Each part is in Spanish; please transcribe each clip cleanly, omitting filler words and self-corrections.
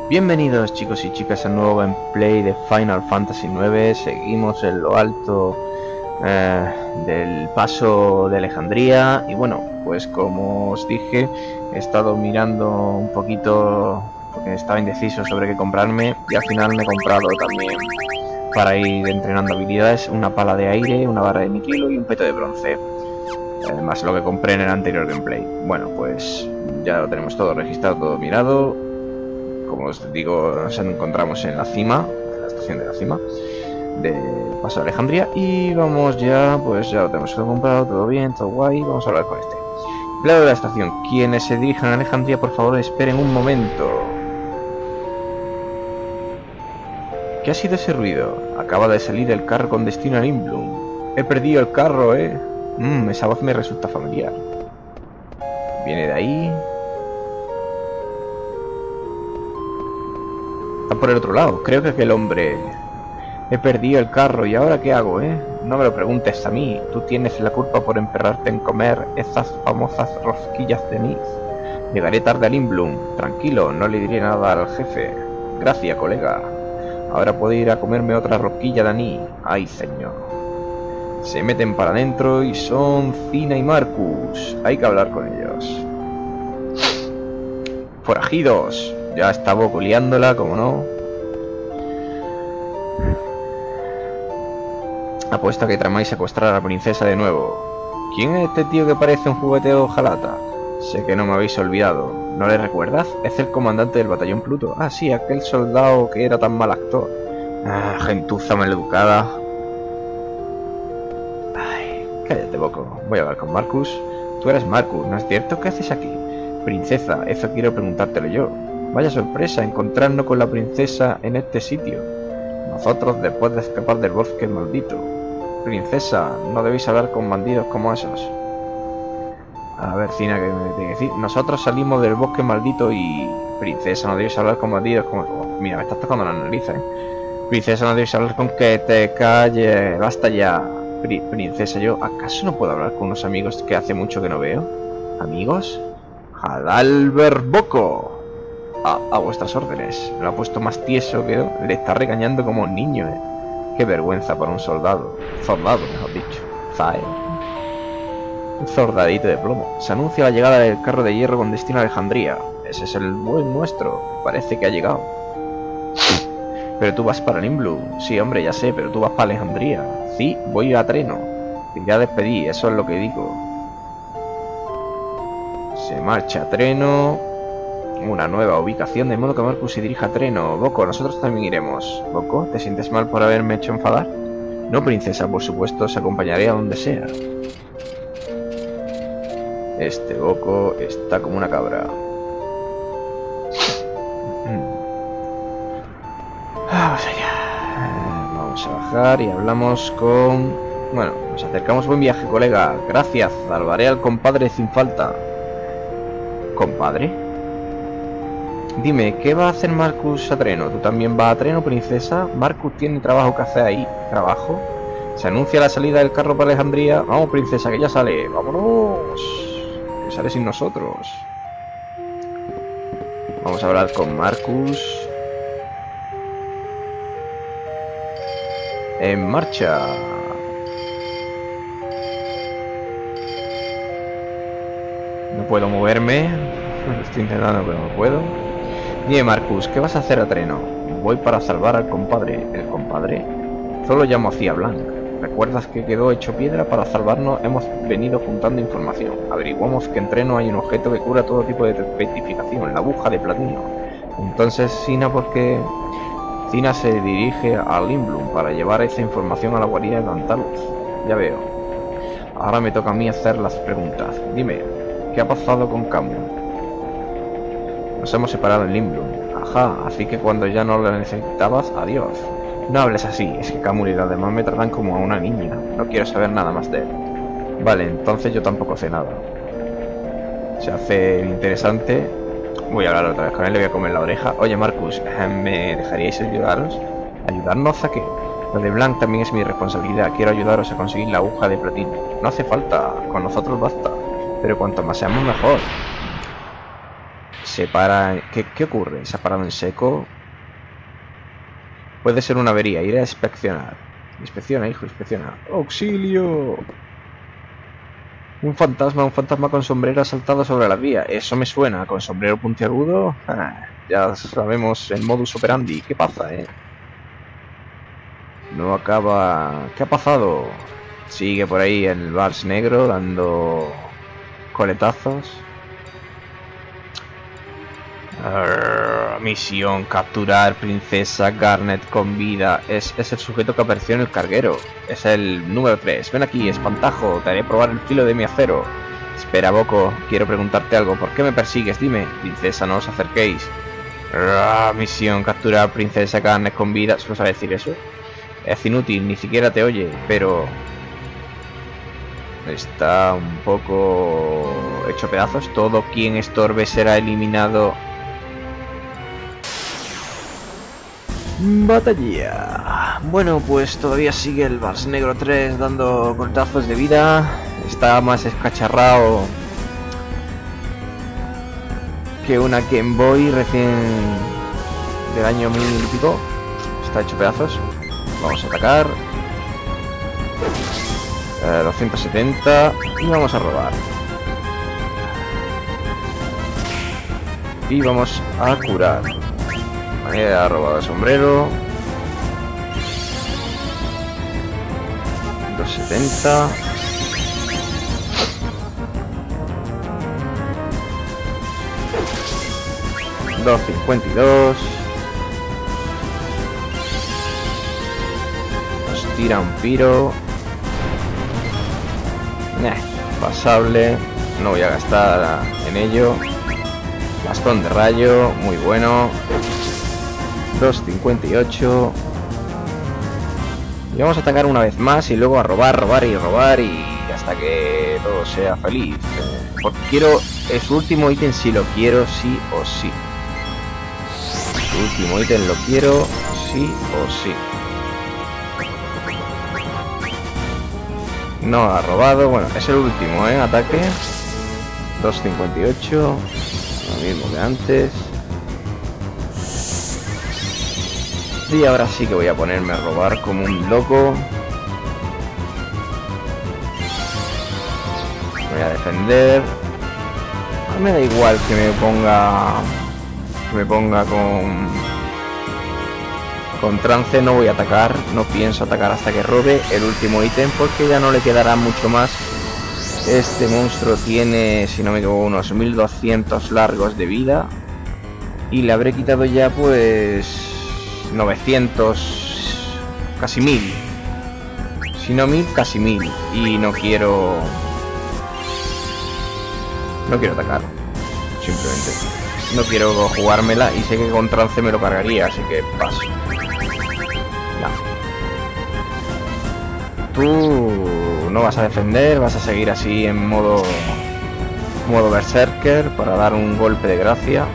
Bienvenidos chicos y chicas a un nuevo gameplay de Final Fantasy IX. Seguimos en lo alto del paso de Alejandría. Y bueno, pues como os dije, he estado mirando un poquito porque estaba indeciso sobre qué comprarme. Y al final me he comprado también, para ir entrenando habilidades, una pala de aire, una barra de niquilo y un peto de bronce. Más lo que compré en el anterior gameplay. Bueno, pues ya lo tenemos todo registrado, todo mirado. Como os digo, nos encontramos en la cima, en la estación de la cima de Paso de Alejandría. Y vamos ya, pues ya lo tenemos todo comprado, todo bien, todo guay. Vamos a hablar con este empleado de la estación. Quienes se dirijan a Alejandría, por favor, esperen un momento. ¿Qué ha sido ese ruido? Acaba de salir el carro con destino a Lindblum. He perdido el carro, esa voz me resulta familiar. ¿Viene de ahí? Está por el otro lado. Creo que aquel hombre... He perdido el carro. ¿Y ahora qué hago, No me lo preguntes a mí. Tú tienes la culpa por emperrarte en comer esas famosas rosquillas de anís. Llegaré tarde a Lindblum. Tranquilo, no le diré nada al jefe. Gracias, colega. Ahora puedo ir a comerme otra rosquilla de anís. Ay, señor. Se meten para adentro y son Cina y Marcus. Hay que hablar con ellos. Forajidos. Ya estaba liándola, como no. Apuesto a que tramáis secuestrar a la princesa de nuevo. ¿Quién es este tío que parece un juguete de hojalata? Sé que no me habéis olvidado. ¿No le recuerdas? Es el comandante del batallón Pluto. Ah, sí, aquel soldado que era tan mal actor. Ah, gentuza maleducada. Ay, cállate, Boco. Voy a hablar con Marcus. Tú eres Marcus, ¿no es cierto? ¿Qué haces aquí? Princesa, eso quiero preguntártelo yo. Vaya sorpresa, encontrarnos con la princesa en este sitio. Nosotros después de escapar del bosque maldito. Princesa, no debéis hablar con bandidos como esos. A ver, Cina, ¿qué me tiene que decir? Nosotros salimos del bosque maldito y... Princesa, no debéis hablar con bandidos como... Oh, mira, me estás tocando la nariz, Princesa, no debéis hablar con que te calles. Basta ya. Princesa, yo, ¿acaso no puedo hablar con unos amigos que hace mucho que no veo? ¿Amigos? Adalbert Boco. A vuestras órdenes. Lo ha puesto más tieso que le está regañando como un niño, Qué vergüenza para un soldado. Soldado, mejor dicho. Zae. Un soldadito de plomo. Se anuncia la llegada del carro de hierro con destino a Alejandría. Ese es el buen nuestro. Parece que ha llegado. Pero tú vas para Lindblum. Sí, hombre, ya sé, pero tú vas para Alejandría. Sí, voy a Treno. Y ya despedí, eso es lo que digo. Se marcha a Treno. Una nueva ubicación, de modo que Marcus se dirija a Treno. Boco, nosotros también iremos. Boco, ¿te sientes mal por haberme hecho enfadar? No, princesa, por supuesto, os acompañaré a donde sea. Este Boco está como una cabra. Vamos allá. Vamos a bajar y hablamos con... Bueno, nos acercamos. Buen viaje, colega. Gracias, salvaré al compadre sin falta. ¿Compadre? Dime, ¿qué va a hacer Marcus a Treno? ¿Tú también vas a Treno, princesa? Marcus tiene trabajo que hacer ahí. ¿Trabajo? Se anuncia la salida del carro para Alejandría. Vamos, princesa, que ya sale. ¡Vámonos! Que sale sin nosotros. Vamos a hablar con Marcus. En marcha. No puedo moverme. Lo estoy intentando, pero no puedo. Dime, Marcus, ¿qué vas a hacer a Treno? Voy para salvar al compadre. ¿El compadre? Solo llamo a Cia Blanc. ¿Recuerdas que quedó hecho piedra? Para salvarnos hemos venido juntando información. Averiguamos que en Treno hay un objeto que cura todo tipo de petrificación, la aguja de platino. Entonces, Cina, porque Cina se dirige a Lindblum para llevar esa información a la guarida de Tantalus. Ya veo. Ahora me toca a mí hacer las preguntas. Dime, ¿qué ha pasado con Camus? Nos hemos separado en Lindblum. Ajá, así que cuando ya no lo necesitabas, adiós. No hables así, es que Camus y los demás me tratan como a una niña. No quiero saber nada más de él. Vale, entonces yo tampoco sé nada. Se hace interesante. Voy a hablar otra vez con él, le voy a comer la oreja. Oye, Marcus, ¿me dejaríais ayudaros? ¿Ayudarnos a qué? Lo de Blanc también es mi responsabilidad. Quiero ayudaros a conseguir la aguja de platino. No hace falta, con nosotros basta. Pero cuanto más seamos, mejor. Se para... ¿Qué ocurre? ¿Se ha parado en seco? Puede ser una avería. Iré a inspeccionar. Inspecciona, hijo, inspecciona. ¡Auxilio! Un fantasma con sombrero ha saltado sobre la vía. Eso me suena. ¿Con sombrero puntiagudo? Ya sabemos el modus operandi. ¿Qué pasa, No acaba... ¿Qué ha pasado? Sigue por ahí el Vals negro dando coletazos. Misión: capturar princesa Garnet con vida. Es el sujeto que apareció en el carguero. Es el número 3. Ven aquí, espantajo. Te haré probar el filo de mi acero. Espera, Boco. Quiero preguntarte algo. ¿Por qué me persigues? Dime. Princesa, no os acerquéis. Misión: capturar princesa Garnet con vida. ¿Solo sabe decir eso? Es inútil. Ni siquiera te oye. Pero... está un poco hecho pedazos. Todo quien estorbe será eliminado. Batalla. Bueno, pues todavía sigue el Vals Negro 3 dando cortazos de vida. Está más escacharrado que una Game Boy recién del año 1000 y pico. Está hecho pedazos. Vamos a atacar. 270 y vamos a robar. Y vamos a curar. Vale, ha robado el sombrero. 270. $2.52. Nos tira un piro. Pasable. No voy a gastar en ello. Bastón de rayo. Muy bueno. 2.58. Y vamos a atacar una vez más. Y luego a robar, robar y robar. Y hasta que todo sea feliz. Porque quiero... su último ítem si lo quiero sí o sí. Su último ítem lo quiero sí o sí. No ha robado. Bueno, es el último, ataque. 2.58. Lo mismo que antes. Y ahora sí que voy a ponerme a robar como un loco. Voy a defender. Me da igual que me ponga con trance. No voy a atacar, no pienso atacar hasta que robe el último ítem, porque ya no le quedará mucho más. Este monstruo tiene, si no me equivoco, unos 1200 largos de vida. Y le habré quitado ya pues 900, casi 1000. Si no 1000, casi 1000. Y no quiero atacar, simplemente. No quiero jugármela y sé que con trance me lo cargaría, así que paso. Tú no vas a defender, vas a seguir así en modo berserker para dar un golpe de gracia.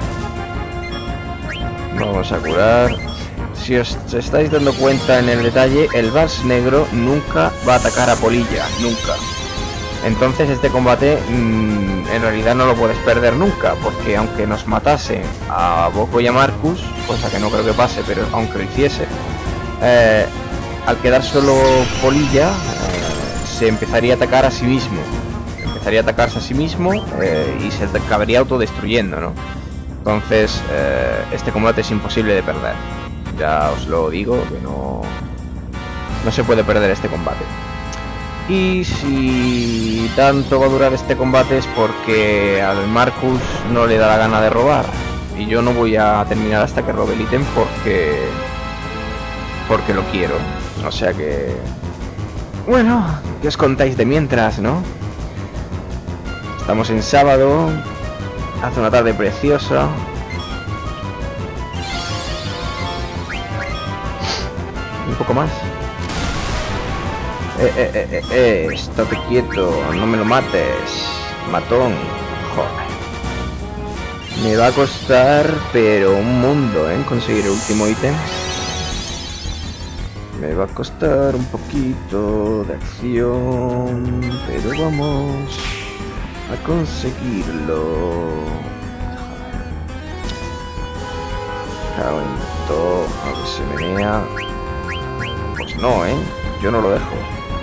Vamos a curar. Si os estáis dando cuenta en el detalle, el Vals negro nunca va a atacar a polilla, nunca. Entonces este combate en realidad no lo puedes perder nunca, porque aunque nos matase a Boco y a Marcus, cosa que no creo que pase, pero aunque lo hiciese, al quedar solo polilla, se empezaría a atacar a sí mismo. Empezaría a atacarse a sí mismo y se acabaría autodestruyendo, ¿no? Entonces este combate es imposible de perder. Ya os lo digo, que no se puede perder este combate. Y si tanto va a durar este combate es porque al Marcus no le da la gana de robar. Y yo no voy a terminar hasta que robe el ítem porque lo quiero. O sea que... bueno, ¿qué os contáis de mientras, no? Estamos en sábado. Hace una tarde preciosa. Un poco más. Estate quieto, no me lo mates, matón. Joder. Me va a costar, pero un mundo, conseguir el último ítem. Me va a costar un poquito de acción, pero vamos a conseguirlo. Cago en todo. A ver, se menea. Pues no, yo no lo dejo.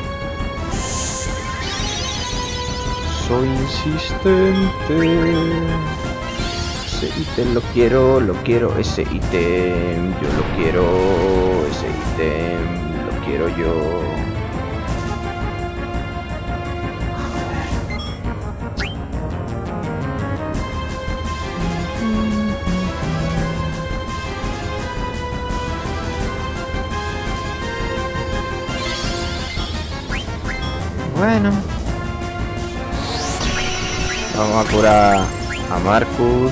Soy insistente. Ese ítem lo quiero, ese ítem. Yo lo quiero, ese ítem. Lo quiero yo. Bueno, vamos a curar a Marcus.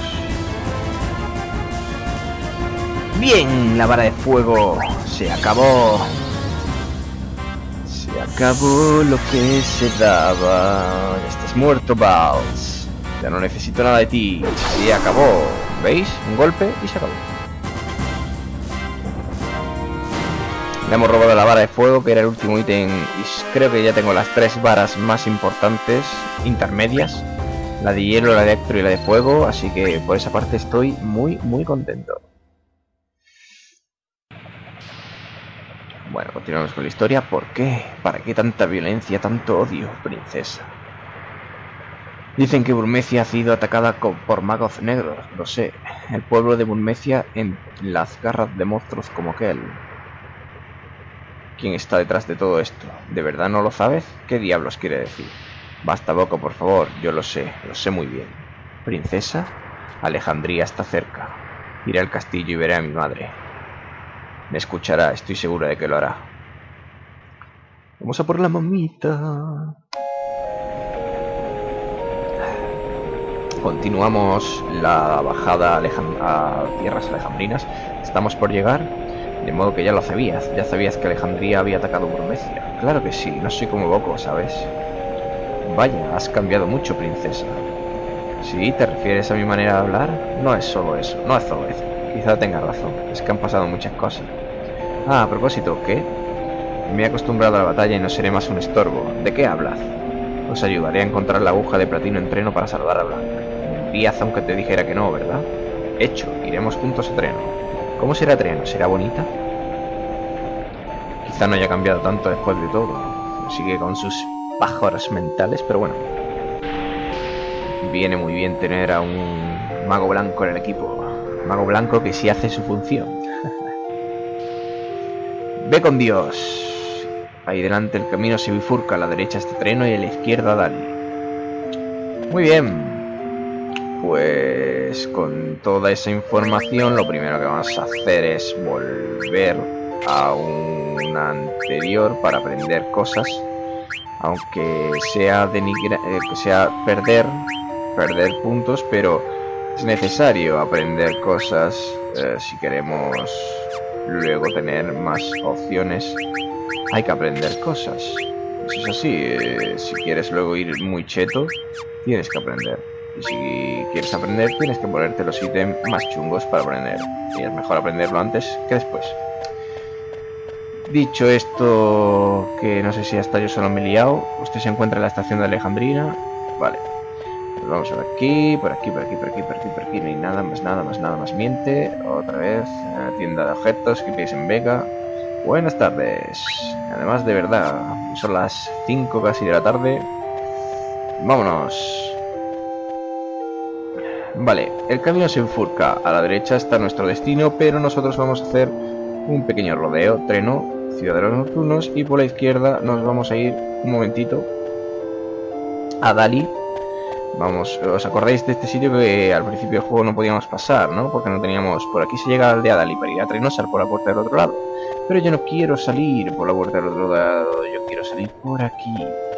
Bien, la vara de fuego se acabó. Se acabó lo que se daba. Ya estás muerto, Vals. Ya no necesito nada de ti. Se acabó. ¿Veis? Un golpe y se acabó. Le hemos robado la vara de fuego, que era el último ítem, y creo que ya tengo las 3 varas más importantes, intermedias. La de hielo, la de electro y la de fuego, así que por esa parte estoy muy contento. Bueno, continuamos con la historia. ¿Por qué? ¿Para qué tanta violencia, tanto odio, princesa? Dicen que Burmecia ha sido atacada por magos negros, lo sé. El pueblo de Burmecia en las garras de monstruos como aquel. ¿Quién está detrás de todo esto? ¿De verdad no lo sabes? ¿Qué diablos quiere decir? Basta, Boco, por favor. Yo lo sé muy bien. ¿Princesa? Alejandría está cerca. Iré al castillo y veré a mi madre. Me escuchará, estoy segura de que lo hará. Vamos a por la mamita. Continuamos la bajada a tierras alejandrinas. Estamos por llegar. De modo que ya lo sabías. Ya sabías que Alejandría había atacado Burmecia. Claro que sí, no soy como Boco, ¿sabes? Vaya, has cambiado mucho, princesa. ¿Sí? ¿Te refieres a mi manera de hablar? No es solo eso, no es solo eso. Quizá tengas razón, es que han pasado muchas cosas. Ah, a propósito, ¿qué? Me he acostumbrado a la batalla y no seré más un estorbo. ¿De qué hablas? Os ayudaré a encontrar la aguja de platino en Treno para salvar a Blanca. Me envías aunque te dijera que no, ¿verdad? Hecho, iremos juntos a Treno. ¿Cómo será Treno? ¿Será bonita? Quizá no haya cambiado tanto después de todo. Sigue con sus pájaros mentales, pero bueno. Viene muy bien tener a un mago blanco en el equipo. Mago blanco que sí hace su función. Ve con Dios. Ahí delante el camino se bifurca. A la derecha está Treno y a la izquierda Dali. Muy bien. Pues con toda esa información lo primero que vamos a hacer es volver a una anterior para aprender cosas, aunque sea perder puntos, pero es necesario aprender cosas si queremos luego tener más opciones. Hay que aprender cosas, eso es así. Si quieres luego ir muy cheto, tienes que aprender. Y si quieres aprender, tienes que ponerte los ítems más chungos para aprender. Y es mejor aprenderlo antes que después. Dicho esto, que no sé si hasta yo solo me he liado. Usted se encuentra en la estación de Alejandrina. Vale. Pues vamos por aquí, por aquí. No hay nada más miente. Otra vez. Tienda de objetos que pides en Vega. Buenas tardes. Además, de verdad, son las 5 casi de la tarde. Vámonos. Vale, el camino se bifurca. A la derecha está nuestro destino, pero nosotros vamos a hacer un pequeño rodeo. Treno, Ciudad de los Nocturnos, y por la izquierda nos vamos a ir un momentito a Dali. Vamos, ¿os acordáis de este sitio que al principio del juego no podíamos pasar, ¿no? Porque no teníamos... Por aquí se llega a la aldea Dali para ir a Treno, salir por la puerta del otro lado. Pero yo no quiero salir por la puerta del otro lado, yo quiero salir por aquí.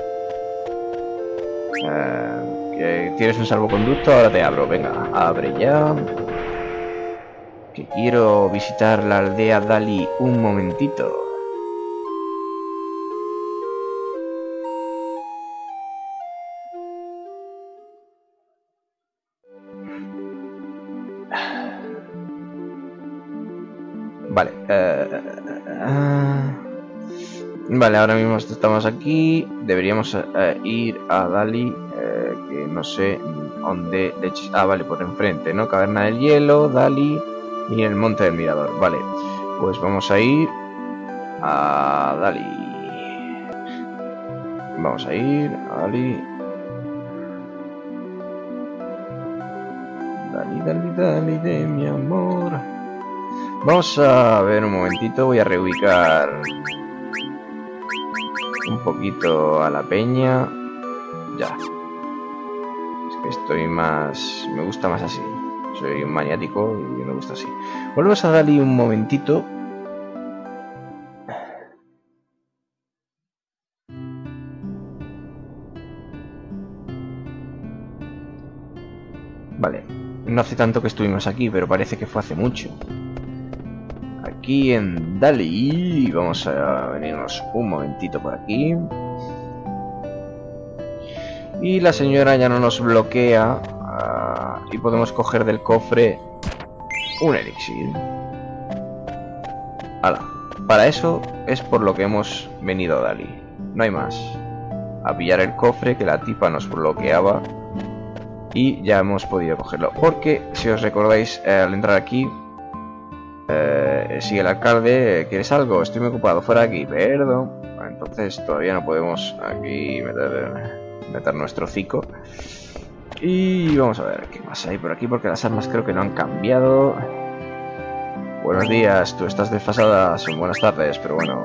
¿Tienes un salvoconducto? Ahora te abro, venga, abre ya. Que quiero visitar la aldea Dali un momentito. Vale, vale, ahora mismo estamos aquí. Deberíamos ir a Dali, que no sé dónde leches. Ah, vale, por enfrente, ¿no? Caverna del Hielo, Dali. Y el monte del mirador. Vale, pues vamos a ir a Dali. Vamos a ir a Dali. Dali, Dali, Dali de mi amor. Vamos a ver un momentito. Voy a reubicar un poquito a la peña. Ya. Es que estoy más... me gusta más así. Soy un maniático y me gusta así. Volvemos a Dali un momentito. Vale. No hace tanto que estuvimos aquí, pero parece que fue hace mucho. Aquí en Dali. Vamos a venirnos un momentito por aquí. Y la señora ya no nos bloquea. Y podemos coger del cofre un elixir. Hala. Para eso es por lo que hemos venido a Dali. No hay más. A pillar el cofre que la tipa nos bloqueaba. Y ya hemos podido cogerlo. Porque, si os recordáis, al entrar aquí, sigue el alcalde. ¿Quieres algo? Estoy muy ocupado. Fuera de aquí. Perdón. Entonces todavía no podemos aquí meter nuestro hocico. Y vamos a ver qué más hay por aquí. Porque las armas creo que no han cambiado. Buenos días. Tú estás desfasada. Son buenas tardes. Pero bueno.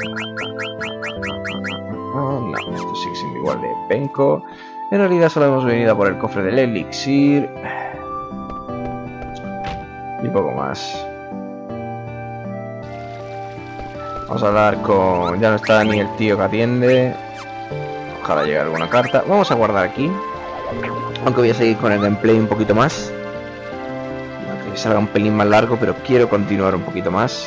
No, esto sigue siendo igual de penco. En realidad solo hemos venido a por el cofre del elixir. Y poco más. Vamos a hablar con... ya no está ni el tío que atiende. Ojalá llegue alguna carta. Vamos a guardar aquí. Aunque voy a seguir con el gameplay un poquito más. Aunque salga un pelín más largo, pero quiero continuar un poquito más.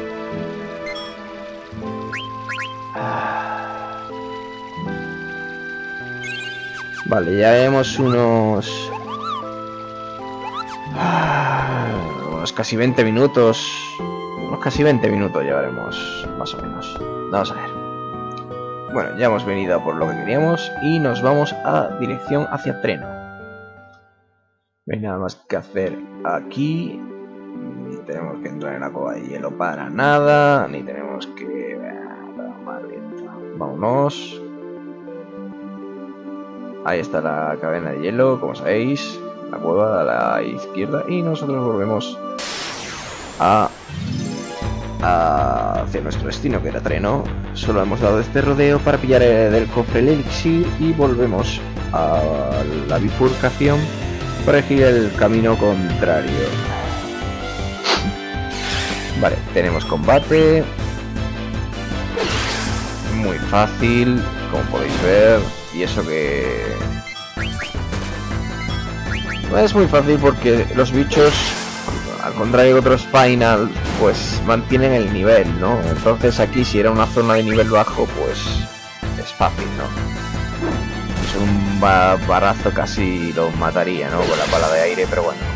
Vale, ya vemos unos casi 20 minutos. Unos casi 20 minutos llevaremos, más o menos. Vamos a ver. Bueno, ya hemos venido a por lo que queríamos y nos vamos a dirección hacia Treno. No hay nada más que hacer aquí. Ni tenemos que entrar en la cueva de hielo para nada. Ni tenemos que... vámonos. Ahí está la cadena de hielo, como sabéis. La cueva a la izquierda. Y nosotros volvemos hacia nuestro destino, que era Treno. Solo hemos dado este rodeo para pillar del cofre el elixir. Y volvemos a la bifurcación para elegir el camino contrario. Vale, tenemos combate. Muy fácil, como podéis ver. Y eso que... no es muy fácil porque los bichos, al contrario que otros Final, pues mantienen el nivel, ¿no? Entonces aquí si era una zona de nivel bajo, pues es fácil, ¿no? Es un barazo casi los mataría, ¿no? Con la pala de aire, pero bueno.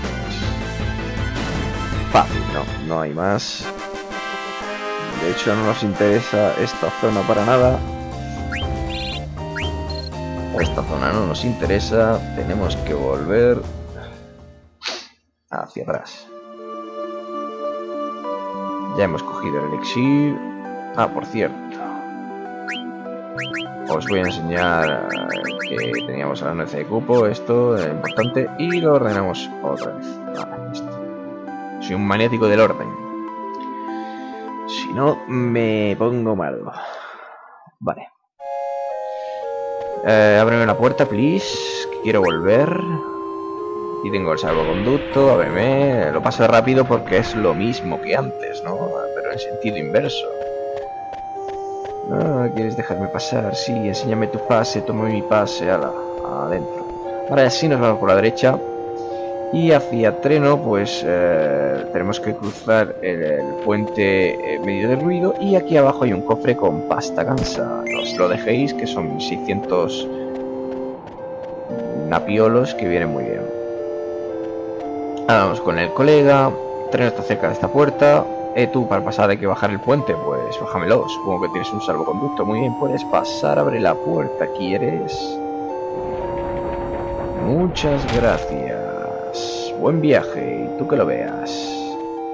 Pues fácil, ¿no? No hay más. De hecho no nos interesa esta zona para nada. Esta zona no nos interesa. Tenemos que volver hacia atrás. Ya hemos cogido el elixir. Ah, por cierto, os voy a enseñar que teníamos a la 9 de cupo. Esto es importante. Y lo ordenamos otra vez. Vale, listo. Soy un maniático del orden. Si no, me pongo malo. Vale. Ábreme la puerta, please. Que quiero volver. Y tengo el salvoconducto. Ábreme. Lo paso rápido porque es lo mismo que antes, ¿no? Pero en sentido inverso. Ah, ¿quieres dejarme pasar? Sí, enséñame tu pase. Toma mi pase. Ala, adentro. Ahora sí nos vamos por la derecha. Y hacia Treno, pues tenemos que cruzar el puente medio de ruido. Y aquí abajo hay un cofre con pasta gansa. No os lo dejéis, que son 600 napiolos que vienen muy bien. Ahora vamos con el colega. Treno está cerca de esta puerta. Tú, para pasar hay que bajar el puente. Pues bájamelo. Supongo que tienes un salvoconducto. Muy bien, puedes pasar. Abre la puerta. ¿Quieres? Muchas gracias. Buen viaje, y tú que lo veas.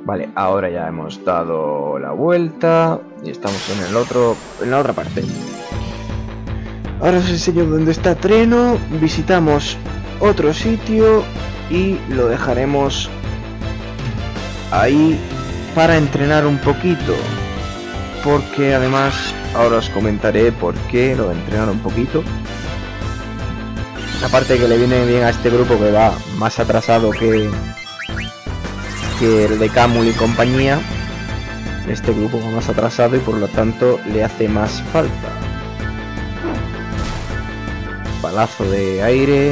Vale, ahora ya hemos dado la vuelta y estamos en la otra parte. Ahora os enseño dónde está Treno, visitamos otro sitio y lo dejaremos ahí para entrenar un poquito. Porque además ahora os comentaré por qué lo de entrenar un poquito. Aparte que le viene bien a este grupo que va más atrasado que el de Camul y compañía. Este grupo va más atrasado y por lo tanto le hace más falta. Palazo de aire.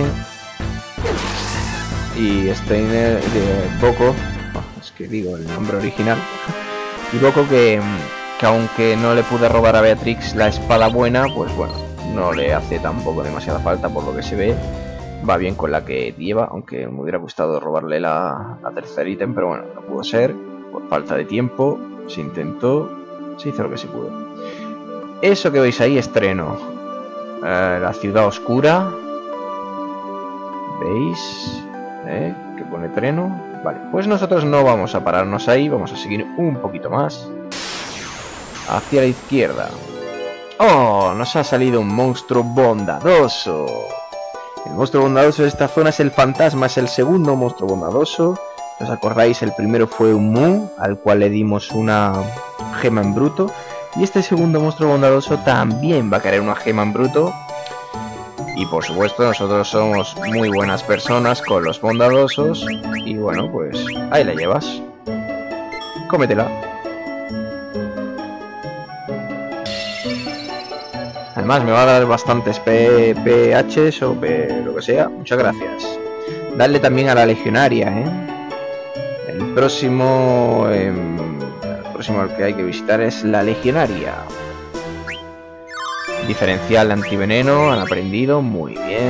Y Steiner de Boko. Es que digo el nombre original. Y Boko que aunque no le pude robar a Beatrix la espada buena, pues bueno, no le hace tampoco demasiada falta por lo que se ve. Va bien con la que lleva, aunque me hubiera gustado robarle la tercer ítem, pero bueno, no pudo ser. Por falta de tiempo, se intentó, se hizo lo que se pudo. Eso que veis ahí es Treno. La ciudad oscura. ¿Veis? Que pone Treno. Vale, pues nosotros no vamos a pararnos ahí, vamos a seguir un poquito más. Hacia la izquierda. ¡Oh! Nos ha salido un monstruo bondadoso. El monstruo bondadoso de esta zona es el fantasma, es el segundo monstruo bondadoso. ¿Os acordáis? El primero fue un Mu, al cual le dimos una gema en bruto. Y este segundo monstruo bondadoso también va a querer una gema en bruto. Y por supuesto nosotros somos muy buenas personas con los bondadosos. Y bueno, pues ahí la llevas. Cómetela. Además me va a dar bastantes PHs o lo que sea. Muchas gracias. Dale también a la legionaria, El próximo al que hay que visitar es la legionaria. Diferencial antiveneno, han aprendido, muy bien.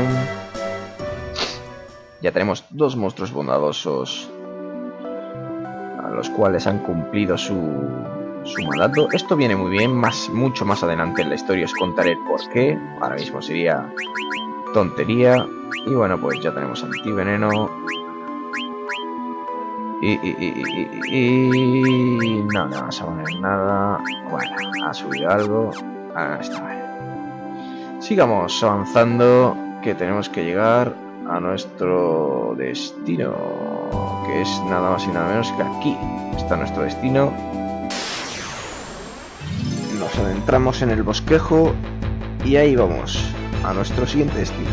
Ya tenemos dos monstruos bondadosos a los cuales han cumplido su mandato. Esto viene muy bien, mucho más adelante en la historia os contaré el por qué. Ahora mismo sería tontería. Y bueno, pues ya tenemos antiveneno. Y no vamos a poner nada. Bueno, ha subido algo. Está bien. Sigamos avanzando, que tenemos que llegar a nuestro destino, que es nada más y nada menos que aquí. Está nuestro destino. Nos adentramos en el bosquejo y ahí vamos a nuestro siguiente destino.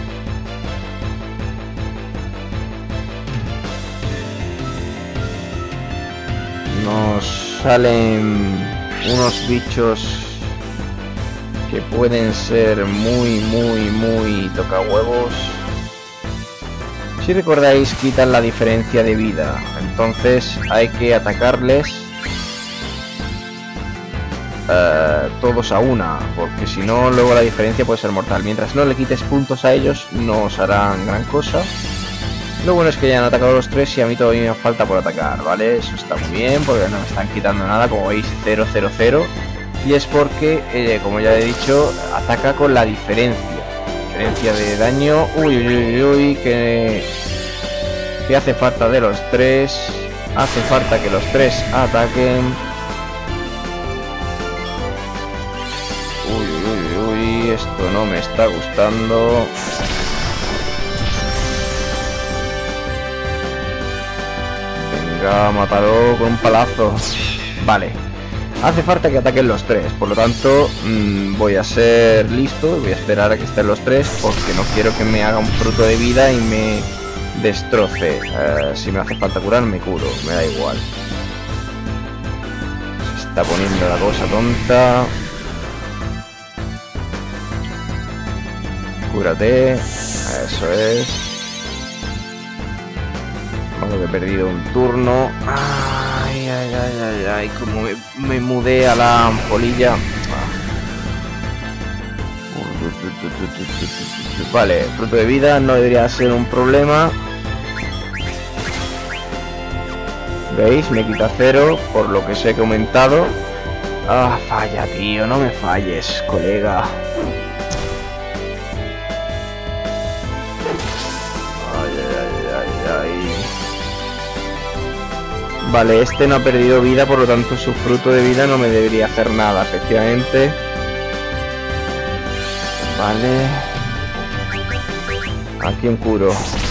Nos salen unos bichos que pueden ser muy tocahuevos. Si recordáis, quitan la diferencia de vida, entonces hay que atacarles todos a una, porque si no luego la diferencia puede ser mortal. Mientras no le quites puntos a ellos no os harán gran cosa. Lo bueno es que ya han atacado los tres y a mí todavía me falta por atacar, ¿vale? Eso está muy bien porque no me están quitando nada, como veis 0-0-0. Y es porque, como ya he dicho, ataca con la diferencia de daño. Uy, que hace falta de los tres. Hace falta que los tres ataquen. Uy, esto no me está gustando. Venga, mátalo con un palazo. Vale. Hace falta que ataquen los tres, por lo tanto voy a ser listo, voy a esperar a que estén los tres porque no quiero que me haga un fruto de vida y me destroce. Si me hace falta curar, me curo, me da igual. Se está poniendo la cosa tonta. Cúrate, eso es. Vamos, que he perdido un turno. Ay, como me mudé a la polilla. Vale, fruto de vida no debería ser un problema. ¿Veis? Me quita 0 por lo que sé que he aumentado. Falla, tío, no me falles, colega. Vale, este no ha perdido vida, por lo tanto su fruto de vida no me debería hacer nada, efectivamente. Vale. Aquí un curo.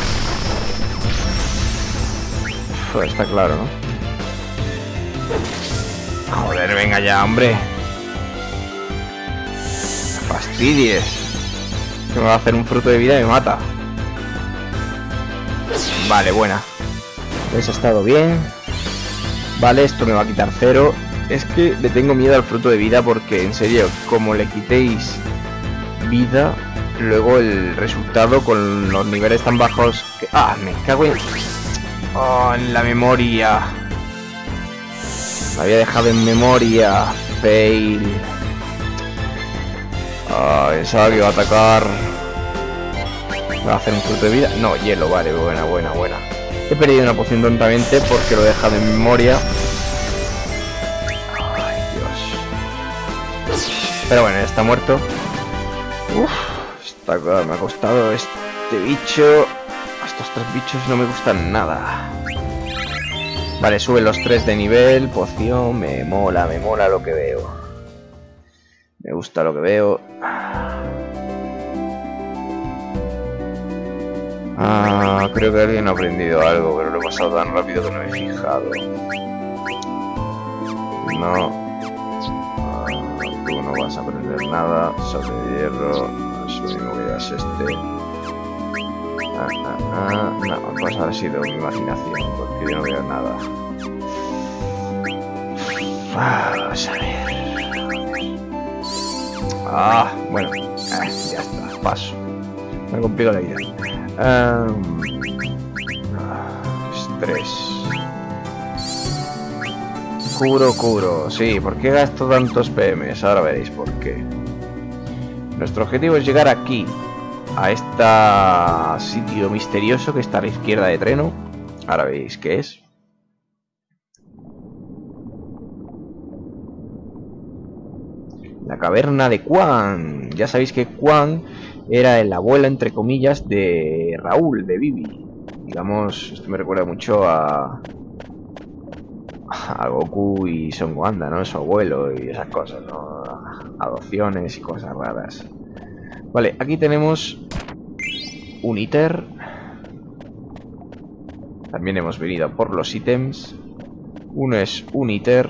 Pues está claro, ¿no? Joder, venga ya, hombre. No fastidies. Que me va a hacer un fruto de vida y me mata. Vale, buena. Eso ha estado bien. Vale, esto me va a quitar 0. Es que le tengo miedo al fruto de vida porque, en serio, como le quitéis vida, luego el resultado con los niveles tan bajos que... ¡Ah! Me cago en... ¡Oh! En la memoria. La había dejado en memoria. Fail. Ah, pensaba que iba a atacar. ¿Va a hacer un fruto de vida? No, hielo, vale, buena, buena, buena. He perdido una poción tontamente porque lo he dejado en memoria. Ay, Dios. Pero bueno, está muerto. Me ha costado este bicho. Estos 3 bichos no me gustan nada. Vale, suben los 3 de nivel. Poción, me mola lo que veo. Me gusta lo que veo. Ah, creo que alguien ha aprendido algo, pero lo he pasado tan rápido que no me he fijado. No. Tú no vas a aprender nada. Sobre hierro. Es lo mismo que llevas este. No, pues habrá sido mi imaginación, porque yo no veo nada. Vamos a ver. Bueno. Ya está, paso. Me complico la vida. Estrés. Curo. Sí, ¿por qué gasto tantos PMs? Ahora veréis por qué. Nuestro objetivo es llegar aquí, a este sitio misterioso que está a la izquierda de Treno. Ahora veis qué es. La caverna de Quan. Ya sabéis que Quan era el abuelo, entre comillas, de Raúl, de Vivi. Digamos, esto me recuerda mucho a Goku y Son Gohan, ¿no? Su abuelo y esas cosas, ¿no? Adopciones y cosas raras. Vale, aquí tenemos un íter. También hemos venido por los ítems. Uno es un íter.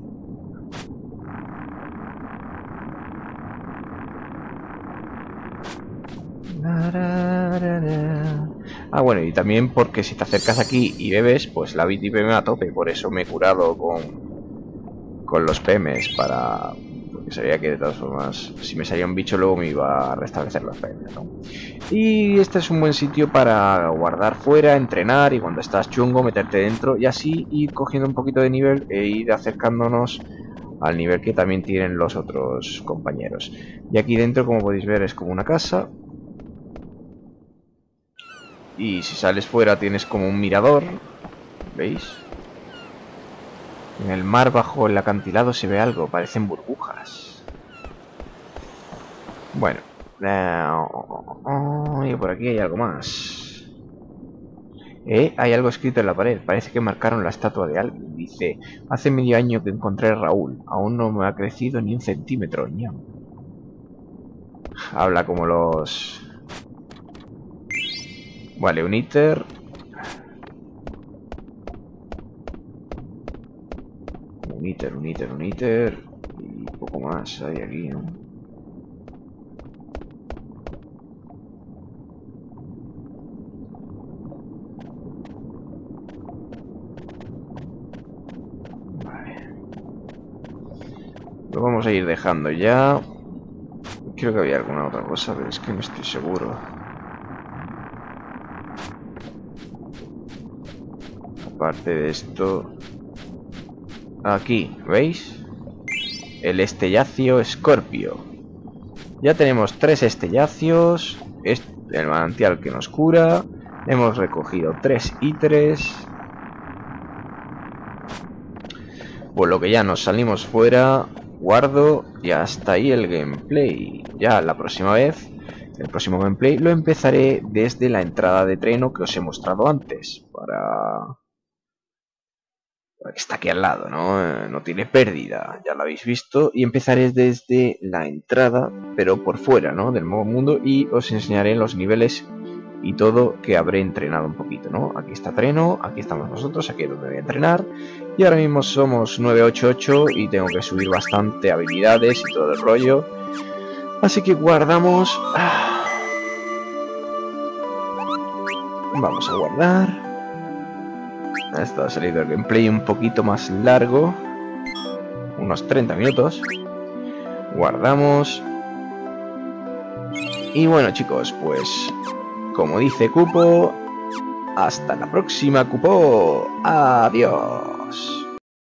Bueno, y también porque si te acercas aquí y bebes, pues la vida me a tope. Por eso me he curado con los PMs para... Porque sabía que de todas formas, si me salía un bicho luego me iba a restablecer los PMs, ¿no? Y este es un buen sitio para guardar fuera, entrenar y cuando estás chungo meterte dentro y así ir cogiendo un poquito de nivel e ir acercándonos al nivel que también tienen los otros compañeros. Y aquí dentro, como podéis ver, es como una casa. Y si sales fuera tienes como un mirador. ¿Veis? En el mar bajo el acantilado se ve algo, parecen burbujas. Bueno. Y por aquí hay algo más. Hay algo escrito en la pared. Parece que marcaron la estatua de alguien. Dice: hace medio año que encontré a Raúl. Aún no me ha crecido ni un centímetro. Ñam. Habla como los... Vale, un íter. Un íter. Y poco más hay aquí, ¿no? Vale. Lo vamos a ir dejando ya. Creo que había alguna otra cosa, pero es que no estoy seguro. Aparte de esto, aquí, ¿veis? El estellacio Scorpio. Ya tenemos 3 estellacios. El manantial que nos cura. Hemos recogido 3 íteres. Por lo que ya nos salimos fuera. Guardo y hasta ahí el gameplay. Ya la próxima vez, el próximo gameplay lo empezaré desde la entrada de Treno que os he mostrado antes. Para que está aquí al lado, ¿no? No tiene pérdida, ya lo habéis visto. Y empezaré desde la entrada, pero por fuera, ¿no? Del nuevo mundo, y os enseñaré los niveles y todo que habré entrenado un poquito, ¿no? Aquí está Treno, aquí estamos nosotros, aquí es donde voy a entrenar. Y ahora mismo somos 988 y tengo que subir bastante habilidades y todo el rollo. Así que guardamos. Vamos a guardar. Esto ha salido el gameplay un poquito más largo, unos 30 minutos. Guardamos. Y bueno, chicos, pues como dice Cupo, hasta la próxima, Cupo. Adiós.